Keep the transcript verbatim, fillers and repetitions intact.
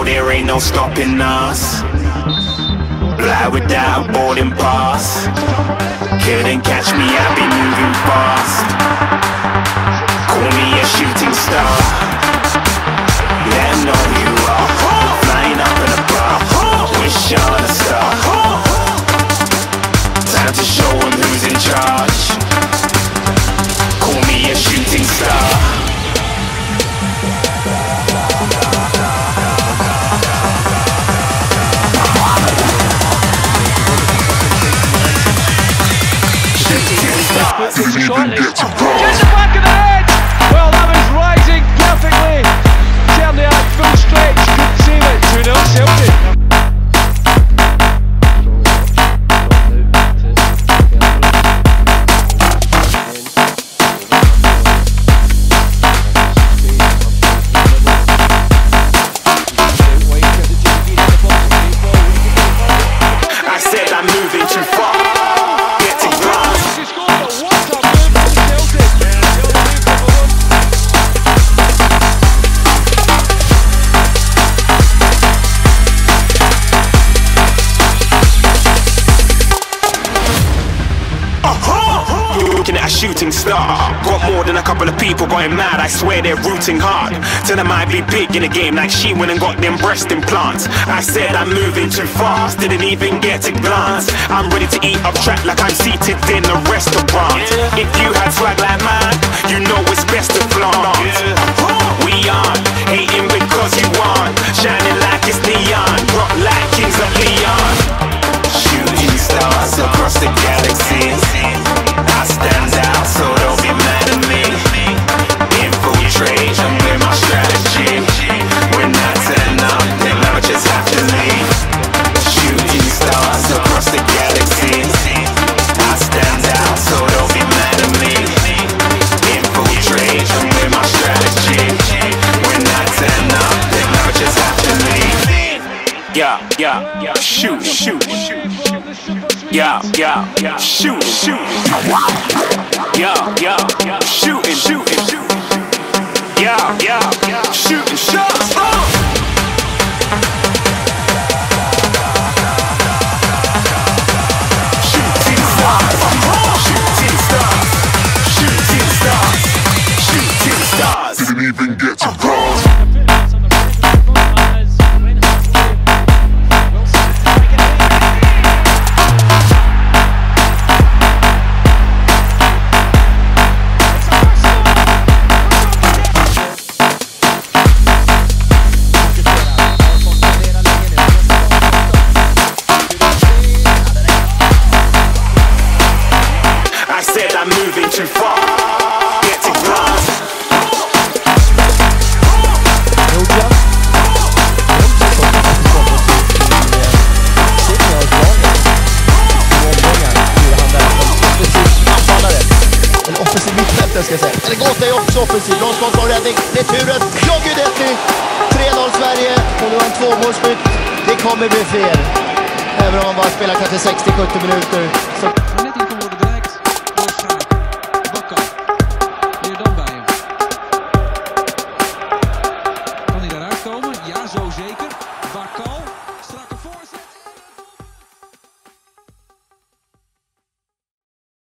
there ain't no stopping us. Fly without a boarding pass. Couldn't catch me, I be moving fast. Call me a shooting star. Let 'em know who you are. Flying up in a bar. Wish on a star. Time to show 'em who's in charge. Call me a shooting star. Just the back of the head! Well, that was rising perfectly. Turned the arc full stretch, couldn't save it. two nil Celtic. I said I'm moving too far. A shooting star. Got more than a couple of people going mad, I swear they're rooting hard. Tell them I'd be big in the game like she went and got them breast implants. I said I'm moving too fast, didn't even get a glance. I'm ready to eat up track like I'm seated in a restaurant. If you had swag like mine, you know it's best to flaunt. We aren't hating because you aren't shining like it's neon, rock like kings of Leon. Shooting stars across the galaxy. I stand out, so don't be mad at me. Infiltrate, I'm with my strategy. When I turn up, then I just have to leave. Shooting stars across the galaxy. I stand out, so don't be mad at me. Infiltrate, I'm with my strategy. When I turn up, then I just have to leave. Yeah, yeah, yeah, shoot, shoot, shoot. Yeah, yeah, yeah, shoot, shoot. Yeah, yeah, yeah, shooting, shooting, shooting. Yeah, yeah, yeah, shooting shots. Shooting stars, shooting stars, shooting stars, shooting stars. Didn't even get to cross. I'm moving too far. Get to glass. En offensiv mittfältare ska jag säga. Eller Guidetti är också offensiv. Bronskonstrålräddning. Det är turen. Ja, Guidetti. tre noll Sverige. Och nu har en tvåmålsskytt. Det kommer bli fler. Även om man bara spelar kanske sextio sjuttio minuter. Så